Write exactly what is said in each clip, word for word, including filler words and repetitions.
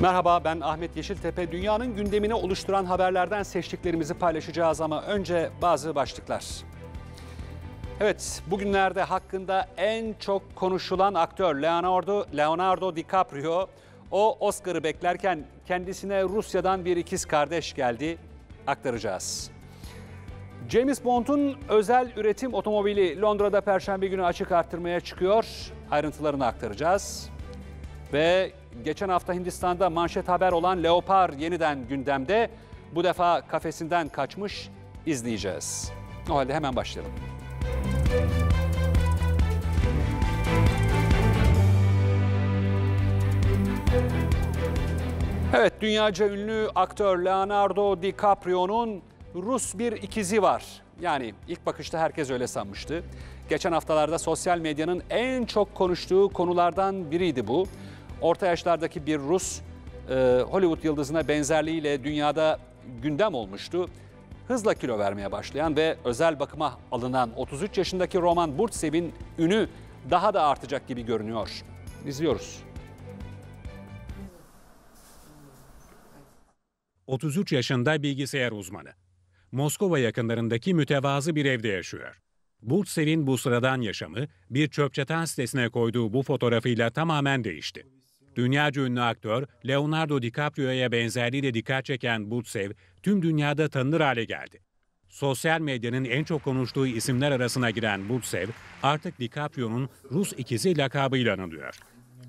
Merhaba, ben Ahmet Yeşiltepe. Dünyanın gündemini oluşturan haberlerden seçtiklerimizi paylaşacağız ama önce bazı başlıklar. Evet, bugünlerde hakkında en çok konuşulan aktör Leonardo, Leonardo DiCaprio. O Oscar'ı beklerken kendisine Rusya'dan bir ikiz kardeş geldi. Aktaracağız. James Bond'un özel üretim otomobili Londra'da Perşembe günü açık arttırmaya çıkıyor. Ayrıntılarını aktaracağız. Ve geçen hafta Hindistan'da manşet haber olan leopar yeniden gündemde. Bu defa kafesinden kaçmış, izleyeceğiz. O halde hemen başlayalım. Evet, dünyaca ünlü aktör Leonardo DiCaprio'nun Rus bir ikizi var. Yani ilk bakışta herkes öyle sanmıştı. Geçen haftalarda sosyal medyanın en çok konuştuğu konulardan biriydi bu. Orta yaşlardaki bir Rus, e, Hollywood yıldızına benzerliğiyle dünyada gündem olmuştu. Hızla kilo vermeye başlayan ve özel bakıma alınan otuz üç yaşındaki Roman Burtsev'in ünü daha da artacak gibi görünüyor. İzliyoruz. otuz üç yaşında bilgisayar uzmanı. Moskova yakınlarındaki mütevazı bir evde yaşıyor. Burtsev'in bu sıradan yaşamı bir çöpçatan sitesine koyduğu bu fotoğrafıyla tamamen değişti. Dünyaca ünlü aktör Leonardo DiCaprio'ya benzerliğiyle dikkat çeken Burtsev tüm dünyada tanınır hale geldi. Sosyal medyanın en çok konuştuğu isimler arasına giren Burtsev artık DiCaprio'nun Rus ikizi lakabıyla anılıyor.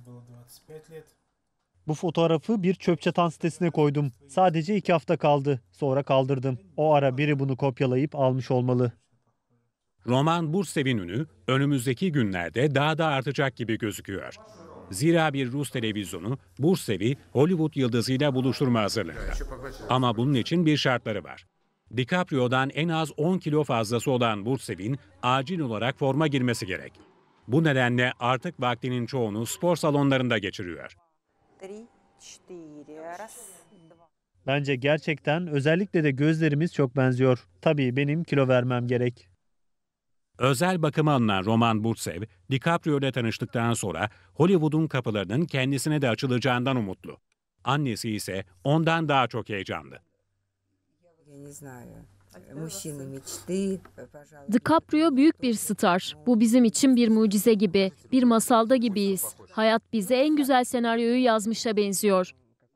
Bu fotoğrafı bir çöpçatan sitesine koydum. Sadece iki hafta kaldı. Sonra kaldırdım. O ara biri bunu kopyalayıp almış olmalı. Roman Burtsev'in ünü önümüzdeki günlerde daha da artacak gibi gözüküyor. Zira bir Rus televizyonu Burtsev'i Hollywood yıldızıyla buluşturma hazırlığında. Ama bunun için bir şartları var. DiCaprio'dan en az on kilo fazlası olan Burtsev'in acil olarak forma girmesi gerek. Bu nedenle artık vaktinin çoğunu spor salonlarında geçiriyor. Bence gerçekten, özellikle de gözlerimiz çok benziyor. Tabii benim kilo vermem gerek. Özel bakıma alınan Roman Burtsev, DiCaprio ile tanıştıktan sonra Hollywood'un kapılarının kendisine de açılacağından umutlu. Annesi ise ondan daha çok heyecanlı. DiCaprio büyük bir star. Bu bizim için bir mucize gibi, bir masalda gibiyiz. Hayat bize en güzel senaryoyu yazmışa benziyor.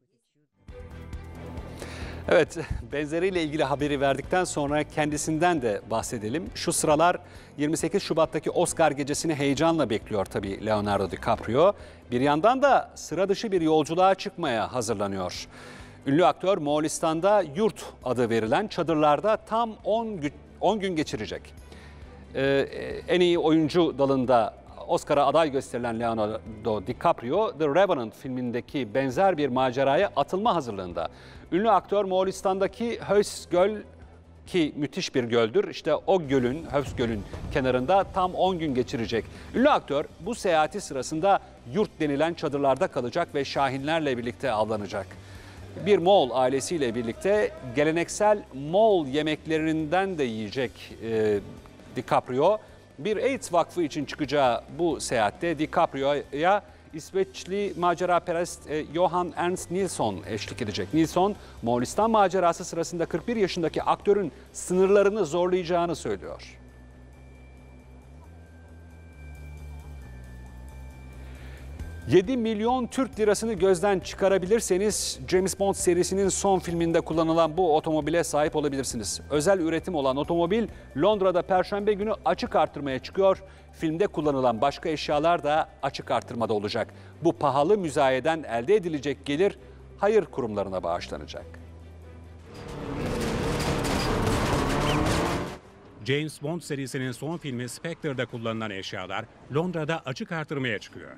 Evet, benzeriyle ilgili haberi verdikten sonra kendisinden de bahsedelim. Şu sıralar yirmi sekiz Şubat'taki Oscar gecesini heyecanla bekliyor tabii Leonardo DiCaprio. Bir yandan da sıra dışı bir yolculuğa çıkmaya hazırlanıyor. Ünlü aktör Moğolistan'da Yurt adı verilen çadırlarda tam on gün geçirecek. Ee, en iyi oyuncu dalında Oscar'a aday gösterilen Leonardo DiCaprio, The Revenant filmindeki benzer bir maceraya atılma hazırlığında. Ünlü aktör Moğolistan'daki Hös Göl, ki müthiş bir göldür, İşte o gölün, Hös Göl'ün kenarında tam on gün geçirecek. Ünlü aktör bu seyahati sırasında Yurt denilen çadırlarda kalacak ve şahinlerle birlikte avlanacak. Bir Moğol ailesiyle birlikte geleneksel Moğol yemeklerinden de yiyecek e, DiCaprio. Bir AIDS vakfı için çıkacağı bu seyahatte DiCaprio'ya İsveçli maceraperest e, Johan Ernst Nilsson eşlik edecek. Nilsson, Moğolistan macerası sırasında kırk bir yaşındaki aktörün sınırlarını zorlayacağını söylüyor. yedi milyon Türk lirasını gözden çıkarabilirseniz James Bond serisinin son filminde kullanılan bu otomobile sahip olabilirsiniz. Özel üretim olan otomobil Londra'da Perşembe günü açık artırmaya çıkıyor. Filmde kullanılan başka eşyalar da açık artırmada olacak. Bu pahalı müzayeden elde edilecek gelir hayır kurumlarına bağışlanacak. James Bond serisinin son filmi Spectre'da kullanılan eşyalar Londra'da açık artırmaya çıkıyor.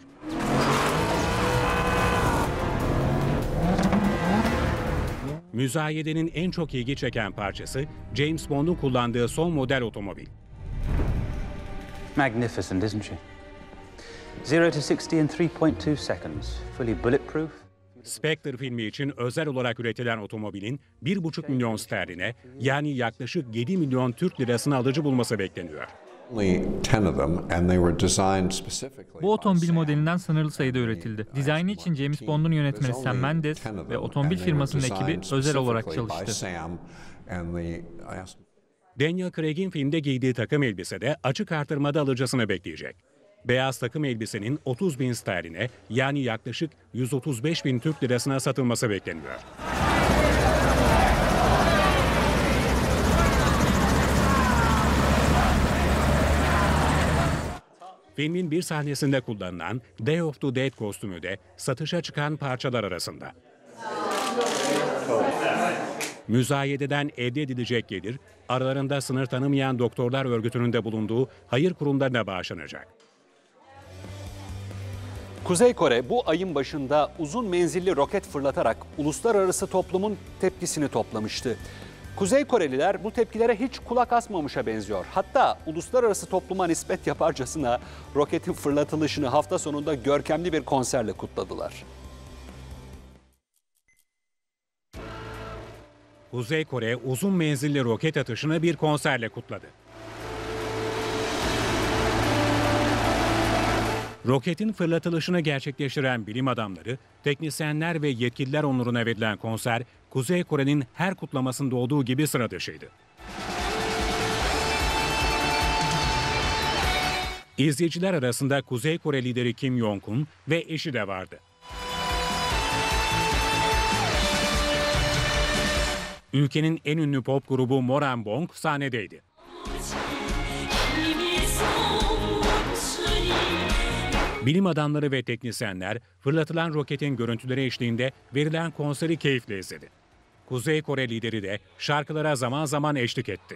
Müzayedenin en çok ilgi çeken parçası James Bond'un kullandığı son model otomobil. Magnificent, isn't she? zero to sixty in three point two seconds. Fully bulletproof. Spectre filmi için özel olarak üretilen otomobilin bir buçuk milyon sterline, yani yaklaşık yedi milyon Türk lirasını alıcı bulması bekleniyor. Bu otomobil modelinden sınırlı sayıda üretildi. Dizaynı için James Bond'un yönetmeni Sam Mendes ve otomobil firmasının ekibi özel olarak çalıştı. Daniel Craig'in filmde giydiği takım elbise de açık artırmada alıcısını bekleyecek. Beyaz takım elbisenin otuz bin sterline, yani yaklaşık yüz otuz beş bin Türk lirasına satılması bekleniyor. Filmin bir sahnesinde kullanılan Day of the Dead kostümü de satışa çıkan parçalar arasında. Müzayededen elde edilecek gelir, aralarında sınır tanımayan doktorlar örgütünün de bulunduğu hayır kurumlarına bağışlanacak. Kuzey Kore bu ayın başında uzun menzilli roket fırlatarak uluslararası toplumun tepkisini toplamıştı. Kuzey Koreliler bu tepkilere hiç kulak asmamışa benziyor. Hatta uluslararası topluma nispet yaparcasına roketin fırlatılışını hafta sonunda görkemli bir konserle kutladılar. Kuzey Kore uzun menzilli roket atışını bir konserle kutladı. Roketin fırlatılışını gerçekleştiren bilim adamları, teknisyenler ve yetkililer onuruna verilen konser, Kuzey Kore'nin her kutlamasında olduğu gibi sıra dışıydı. İzleyiciler arasında Kuzey Kore lideri Kim Jong-un ve eşi de vardı. Ülkenin en ünlü pop grubu Moranbong sahnedeydi. Bilim adamları ve teknisyenler fırlatılan roketin görüntüleri eşliğinde verilen konseri keyifle izledi. Kuzey Kore lideri de şarkılara zaman zaman eşlik etti.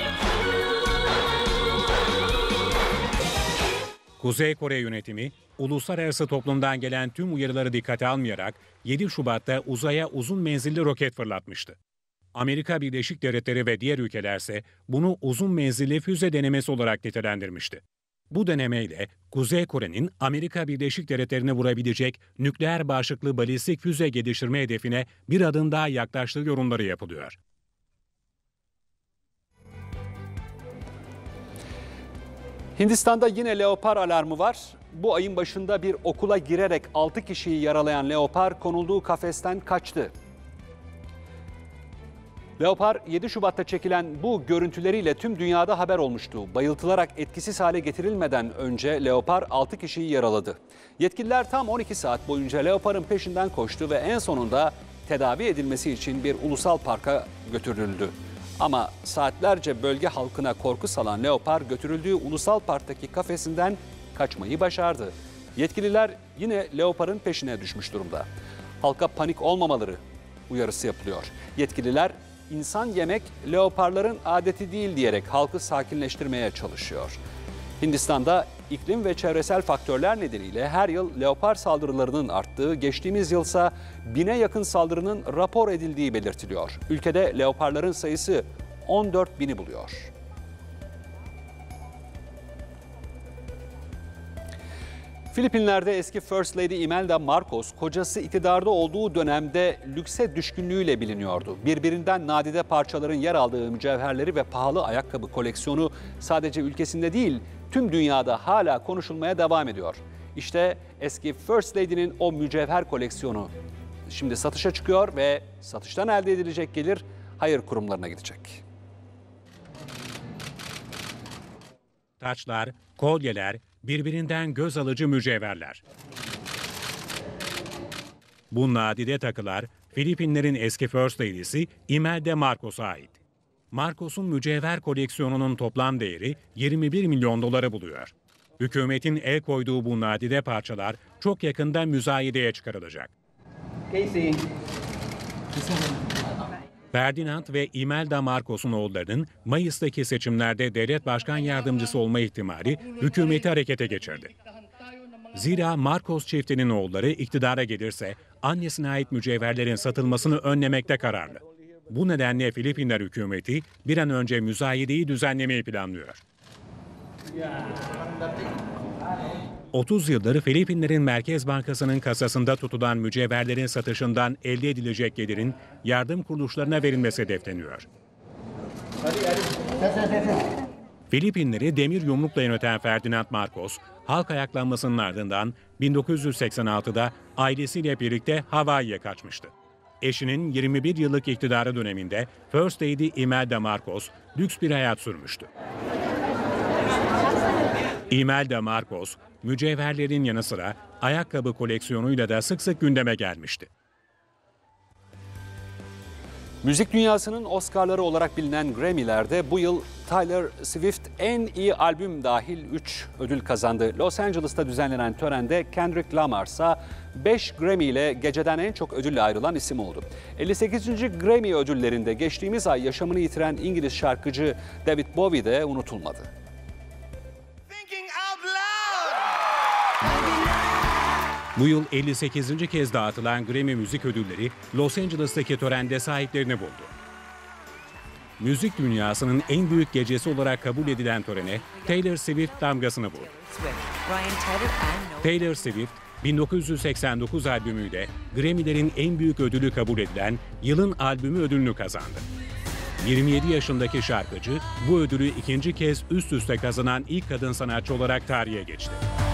Kuzey Kore yönetimi, uluslararası toplumdan gelen tüm uyarıları dikkate almayarak yedi Şubat'ta uzaya uzun menzilli roket fırlatmıştı. Amerika Birleşik Devletleri ve diğer ülkelerse bunu uzun menzilli füze denemesi olarak nitelendirmişti. Bu denemeyle Kuzey Kore'nin Amerika Birleşik Devletleri'ne vurabilecek nükleer başlıklı balistik füze geliştirme hedefine bir adım daha yaklaştığı yorumları yapılıyor. Hindistan'da yine leopar alarmı var. Bu ayın başında bir okula girerek altı kişiyi yaralayan leopar konulduğu kafesten kaçtı. Leopar yedi Şubat'ta çekilen bu görüntüleriyle tüm dünyada haber olmuştu. Bayıltılarak etkisiz hale getirilmeden önce leopar altı kişiyi yaraladı. Yetkililer tam on iki saat boyunca leoparın peşinden koştu ve en sonunda tedavi edilmesi için bir ulusal parka götürüldü. Ama saatlerce bölge halkına korku salan leopar götürüldüğü ulusal parktaki kafesinden kaçmayı başardı. Yetkililer yine leoparın peşine düşmüş durumda. Halka panik olmamaları uyarısı yapılıyor. Yetkililer İnsan yemek leoparların adeti değil diyerek halkı sakinleştirmeye çalışıyor. Hindistan'da iklim ve çevresel faktörler nedeniyle her yıl leopar saldırılarının arttığı, geçtiğimiz yılsa bine yakın saldırının rapor edildiği belirtiliyor. Ülkede leoparların sayısı on dört bini buluyor. Filipinler'de eski First Lady Imelda Marcos, kocası iktidarda olduğu dönemde lükse düşkünlüğüyle biliniyordu. Birbirinden nadide parçaların yer aldığı mücevherleri ve pahalı ayakkabı koleksiyonu sadece ülkesinde değil, tüm dünyada hala konuşulmaya devam ediyor. İşte eski First Lady'nin o mücevher koleksiyonu şimdi satışa çıkıyor ve satıştan elde edilecek gelir hayır kurumlarına gidecek. Taçlar, kolyeler, birbirinden göz alıcı mücevherler. Bu nadide takılar Filipinlerin eski First Lady'si Imelda Marcos'a ait. Marcos'un mücevher koleksiyonunun toplam değeri yirmi bir milyon doları buluyor. Hükümetin el koyduğu bu nadide parçalar çok yakında müzayedeye çıkarılacak. Casey. Ferdinand ve Imelda Marcos'un oğullarının Mayıs'taki seçimlerde devlet başkan yardımcısı olma ihtimali hükümeti harekete geçirdi. Zira Marcos çiftinin oğulları iktidara gelirse annesine ait mücevherlerin satılmasını önlemekte kararlı. Bu nedenle Filipinler hükümeti bir an önce müzayedeyi düzenlemeyi planlıyor. otuz yıldır Filipinlerin Merkez Bankası'nın kasasında tutulan mücevherlerin satışından elde edilecek gelirin yardım kuruluşlarına verilmesi hedefleniyor. Filipinleri demir yumrukla yöneten Ferdinand Marcos, halk ayaklanmasının ardından bin dokuz yüz seksen altıda ailesiyle birlikte Hawaii'ye kaçmıştı. Eşinin yirmi bir yıllık iktidarı döneminde First Lady Imelda Marcos lüks bir hayat sürmüştü. Imelda Marcos, mücevherlerin yanı sıra ayakkabı koleksiyonuyla da sık sık gündeme gelmişti. Müzik dünyasının Oscar'ları olarak bilinen Grammy'lerde bu yıl Taylor Swift en iyi albüm dahil üç ödül kazandı. Los Angeles'ta düzenlenen törende Kendrick Lamar ise beş Grammy ile geceden en çok ödülle ayrılan isim oldu. elli sekizinci Grammy ödüllerinde geçtiğimiz ay yaşamını yitiren İngiliz şarkıcı David Bowie de unutulmadı. Bu yıl elli sekizinci kez dağıtılan Grammy Müzik Ödülleri Los Angeles'taki törende sahiplerini buldu. Müzik dünyasının en büyük gecesi olarak kabul edilen törene Taylor Swift damgasını vurdu. Taylor Swift, bin dokuz yüz seksen dokuz albümüyle Grammy'lerin en büyük ödülü kabul edilen Yılın Albümü ödülünü kazandı. yirmi yedi yaşındaki şarkıcı bu ödülü ikinci kez üst üste kazanan ilk kadın sanatçı olarak tarihe geçti.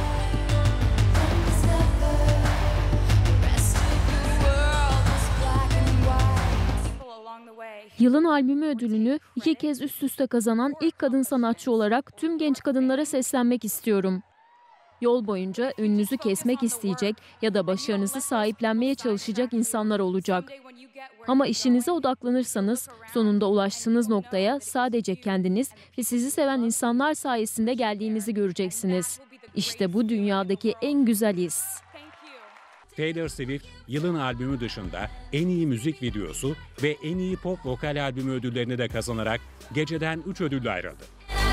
Yılın albümü ödülünü iki kez üst üste kazanan ilk kadın sanatçı olarak tüm genç kadınlara seslenmek istiyorum. Yol boyunca önünüzü kesmek isteyecek ya da başarınızı sahiplenmeye çalışacak insanlar olacak. Ama işinize odaklanırsanız sonunda ulaştığınız noktaya sadece kendiniz ve sizi seven insanlar sayesinde geldiğinizi göreceksiniz. İşte bu dünyadaki en güzel his. Taylor Swift, yılın albümü dışında en iyi müzik videosu ve en iyi pop vokal albümü ödüllerini de kazanarak geceden üç ödülle ayrıldı.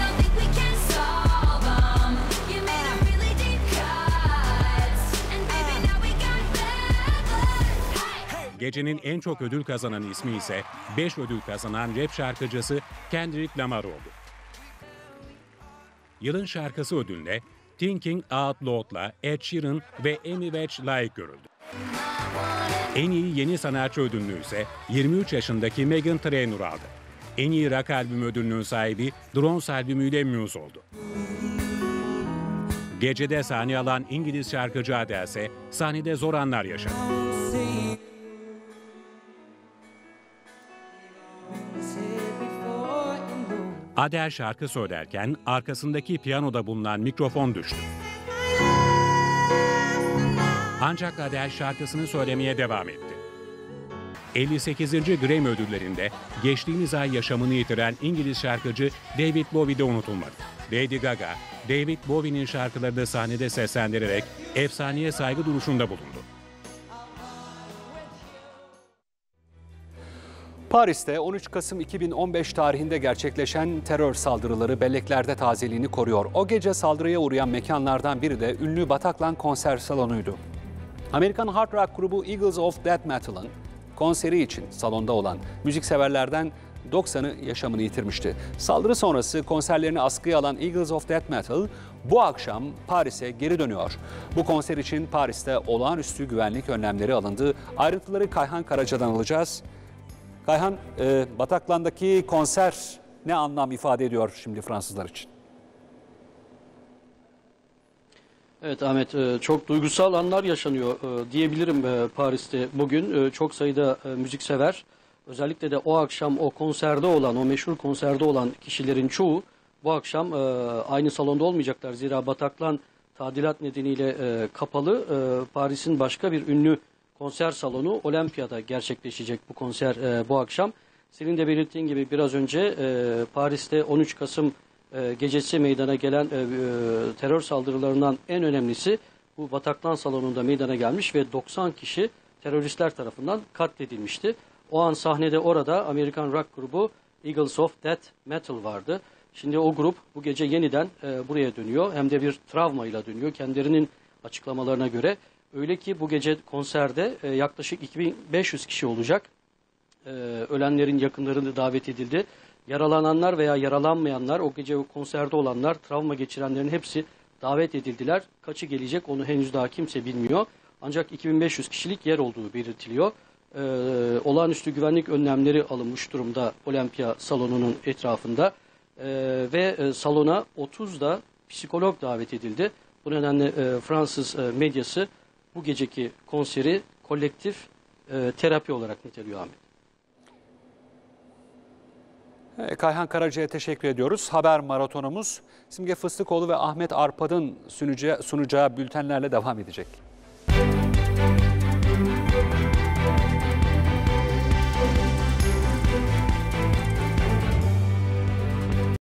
Gecenin en çok ödül kazanan ismi ise beş ödül kazanan rap şarkıcısı Kendrick Lamar oldu. Yılın şarkısı ödülüne Thinking Out Loud'la Ed Sheeran ve Amy Vetch layık görüldü. En iyi yeni sanatçı ödülünü ise yirmi üç yaşındaki Meghan Trainor aldı. En iyi rock albümü ödülünün sahibi Drones albümüyle Muse oldu. Gecede sahne alan İngiliz şarkıcı Adele ise sahnede zor anlar yaşadı. Adele şarkı söylerken arkasındaki piyanoda bulunan mikrofon düştü. Ancak Adele şarkısını söylemeye devam etti. elli sekizinci Grammy ödüllerinde geçtiğimiz ay yaşamını yitiren İngiliz şarkıcı David Bowie de unutulmadı. Lady Gaga, David Bowie'nin şarkılarını sahnede seslendirerek efsaneye saygı duruşunda bulundu. Paris'te on üç Kasım iki bin on beş tarihinde gerçekleşen terör saldırıları belleklerde tazeliğini koruyor. O gece saldırıya uğrayan mekanlardan biri de ünlü Bataclan konser salonuydu. Amerikan hard rock grubu Eagles of Death Metal'ın konseri için salonda olan müzikseverlerden doksanı yaşamını yitirmişti. Saldırı sonrası konserlerini askıya alan Eagles of Death Metal bu akşam Paris'e geri dönüyor. Bu konser için Paris'te olağanüstü güvenlik önlemleri alındı. Ayrıntıları Kayhan Karaca'dan alacağız. Kayhan, e, Bataclan'daki konser ne anlam ifade ediyor şimdi Fransızlar için? Evet Ahmet, çok duygusal anlar yaşanıyor diyebilirim Paris'te bugün. Çok sayıda müziksever, özellikle de o akşam o konserde olan, o meşhur konserde olan kişilerin çoğu bu akşam aynı salonda olmayacaklar. Zira Bataclan tadilat nedeniyle kapalı. Paris'in başka bir ünlü konser salonu Olympia'da gerçekleşecek bu konser bu akşam. Senin de belirttiğin gibi biraz önce Paris'te on üç Kasım gecesi meydana gelen terör saldırılarından en önemlisi bu Bataclan salonunda meydana gelmiş ve doksan kişi teröristler tarafından katledilmişti. O an sahnede orada Amerikan rock grubu Eagles of Death Metal vardı. Şimdi o grup bu gece yeniden buraya dönüyor. Hem de bir travmayla dönüyor kendilerinin açıklamalarına göre. Öyle ki bu gece konserde yaklaşık iki bin beş yüz kişi olacak. Ölenlerin yakınları da davet edildi. Yaralananlar veya yaralanmayanlar, o gece o konserde olanlar, travma geçirenlerin hepsi davet edildiler. Kaçı gelecek onu henüz daha kimse bilmiyor. Ancak iki bin beş yüz kişilik yer olduğu belirtiliyor. Ee, olağanüstü güvenlik önlemleri alınmış durumda Olympia salonunun etrafında. ve e, salona otuz da psikolog davet edildi. Bu nedenle e, Fransız e, medyası bu geceki konseri kolektif e, terapi olarak niteliyor Ahmet. Kayhan Karaca'ya teşekkür ediyoruz. Haber maratonumuz Simge Fıstıkoğlu ve Ahmet Arpad'ın sunacağı, sunacağı bültenlerle devam edecek.